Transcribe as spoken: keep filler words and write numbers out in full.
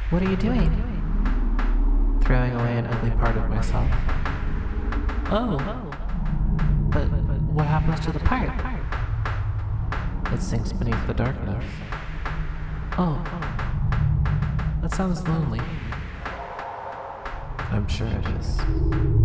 What are you doing? Throwing away an ugly part of myself. Oh, but what happens to the part? It sinks beneath the darkness. Oh, that sounds lonely. I'm sure it is.